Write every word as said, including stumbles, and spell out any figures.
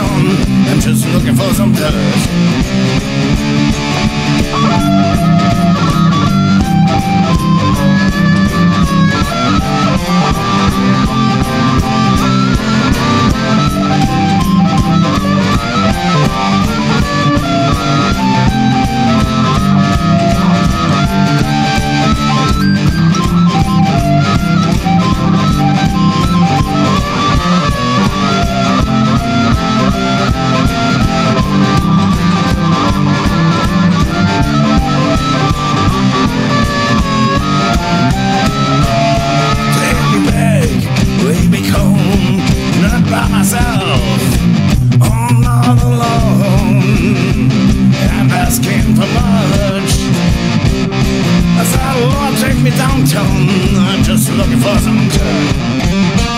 downtown. I'm just looking for some dirt. By myself, I'm not alone. I'm asking for much. I said, Lord, take me downtown. I'm just looking for some dirt.